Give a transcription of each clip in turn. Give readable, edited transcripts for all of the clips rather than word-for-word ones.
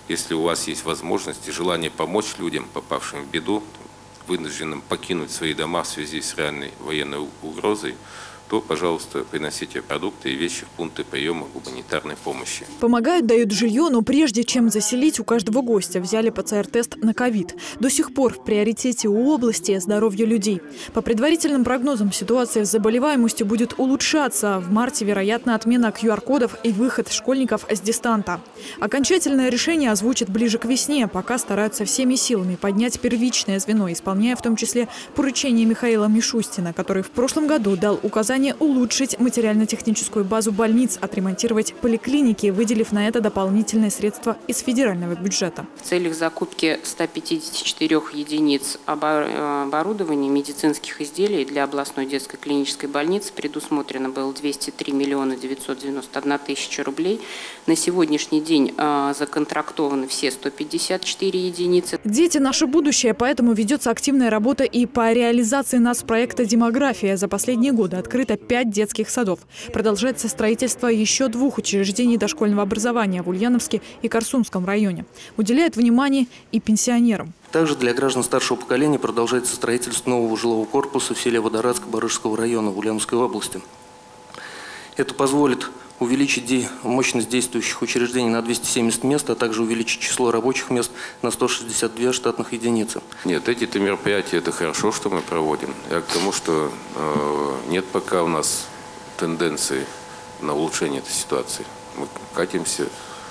Если у вас есть возможность и желание помочь людям, попавшим в беду, вынужденным покинуть свои дома в связи с реальной военной угрозой, то, пожалуйста, приносите продукты и вещи в пункты приема гуманитарной помощи. Помогают, дают жилье, но прежде чем заселить, у каждого гостя взяли ПЦР-тест на ковид. До сих пор в приоритете у области здоровье людей. По предварительным прогнозам, ситуация с заболеваемостью будет улучшаться. В марте, вероятно, отмена QR-кодов и выход школьников с дистанта. Окончательное решение озвучат ближе к весне, пока стараются всеми силами поднять первичное звено, исполняя в том числе поручение Михаила Мишустина, который в прошлом году дал указание улучшить материально-техническую базу больниц, отремонтировать поликлиники, выделив на это дополнительные средства из федерального бюджета. В целях закупки 154 единиц оборудования медицинских изделий для областной детской клинической больницы предусмотрено было 203 миллиона 991 тысяча рублей. На сегодняшний день законтрактованы все 154 единицы. Дети – наше будущее, поэтому ведется активная работа и по реализации нацпроекта «Демография». За последние годы открыто 5 детских садов. Продолжается строительство еще 2 учреждений дошкольного образования в Ульяновске и Корсунском районе. Уделяют внимание и пенсионерам. Также для граждан старшего поколения продолжается строительство нового жилого корпуса в селе Водорадск Барышского района в Ульяновской области. Это позволит увеличить мощность действующих учреждений на 270 мест, а также увеличить число рабочих мест на 162 штатных единицы. Нет, эти-то мероприятия, это хорошо, что мы проводим. Я к тому, что нет пока у нас тенденции на улучшение этой ситуации. Мы катимся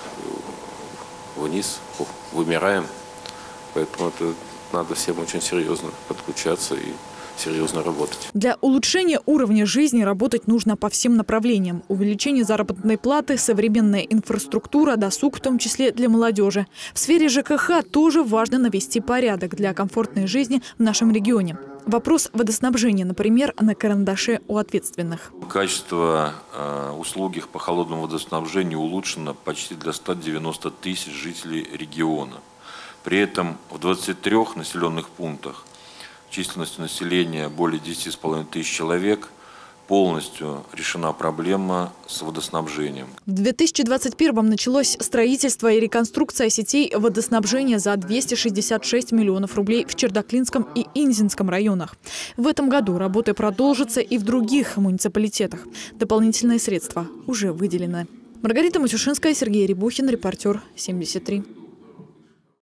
вниз, вымираем. Поэтому это надо всем очень серьезно подключаться и серьезно работать. Для улучшения уровня жизни работать нужно по всем направлениям. Увеличение заработной платы, современная инфраструктура, досуг, в том числе для молодежи. В сфере ЖКХ тоже важно навести порядок для комфортной жизни в нашем регионе. Вопрос водоснабжения, например, на карандаше у ответственных. Качество услуги по холодному водоснабжению улучшено почти для 190 тысяч жителей региона. При этом в 23 населенных пунктах численностью населения более 10,5 тысяч человек полностью решена проблема с водоснабжением. В 2021-м началось строительство и реконструкция сетей водоснабжения за 266 миллионов рублей в Чердаклинском и Инзинском районах. В этом году работы продолжатся и в других муниципалитетах. Дополнительные средства уже выделены. Маргарита Матюшинская, Сергей Рябухин, репортер 73.